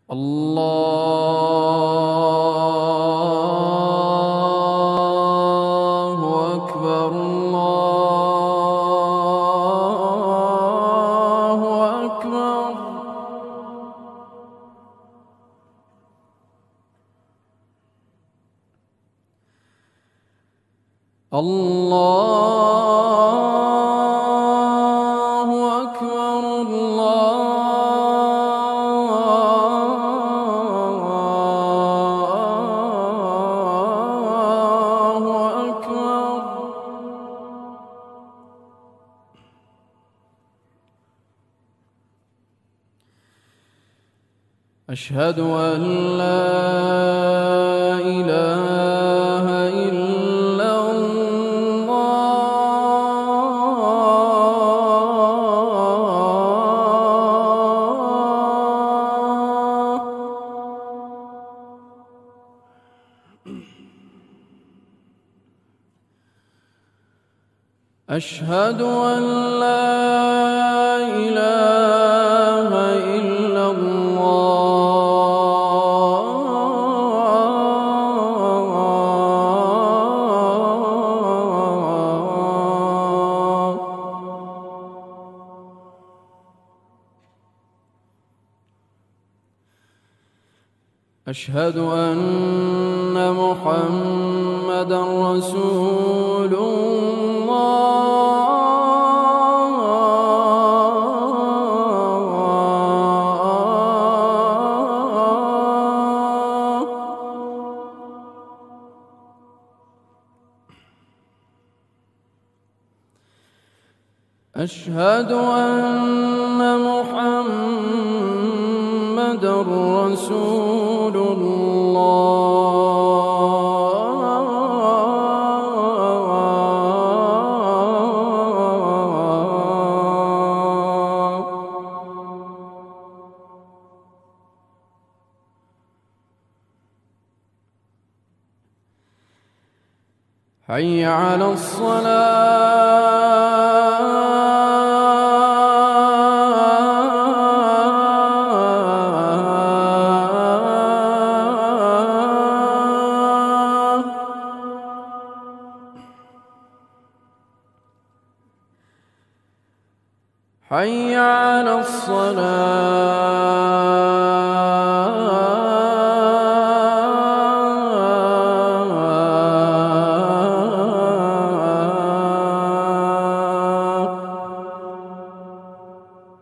الله أكبر الله أكبر. الله أكبر الله أكبر. أشهد أن لا إله إلا الله. أشهد أن لا إله إلا الله. أشهد أن محمدًا رسول الله. أشهد أن محمدًا رسول الله. حي على الصلاة. حي على الصلاة.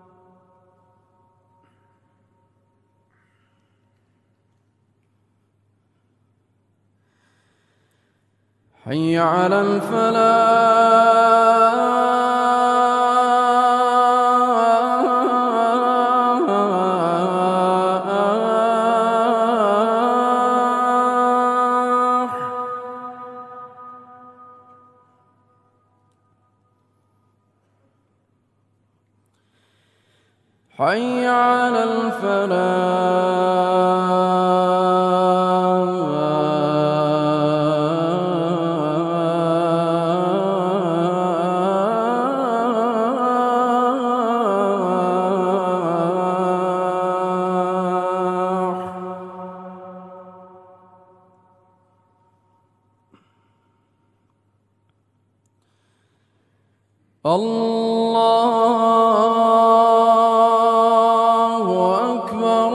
حي على الفلاح. حي على الفلاح. الله أكبر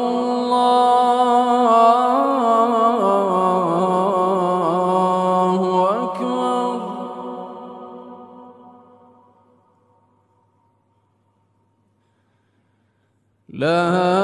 الله أكبر. لا